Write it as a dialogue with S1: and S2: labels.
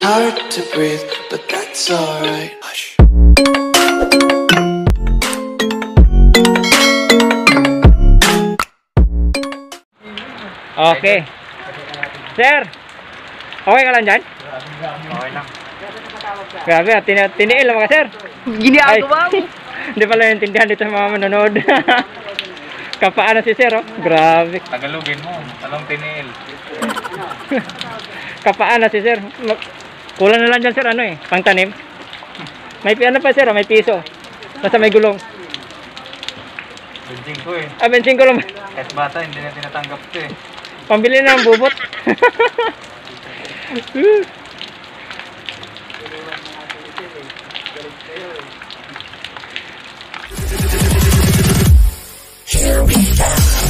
S1: hard to breathe, but that's alright. Hush.
S2: Okay. Sir, okay ka lang dyan?
S3: Okay lang.
S2: Grabe, tiniil naman ka, sir.
S4: Ginagawa mo.
S2: Hindi pala naintindihan dito sa mga manonood. Kapaan na si sir, oh. Grabe.
S3: Tagalogin mo. Anong tiniil?
S2: Kapaan na si sir. Kulang na lang dyan, sir, ano eh, pangtanim. May ano pa, sir, oh, may piso. Basta may gulong.
S3: Benching ko eh.
S2: Benching ko lang.
S3: Kahit bata, hindi na tinatanggap ko eh.
S2: Pambili na ng bubot.
S1: Here we go.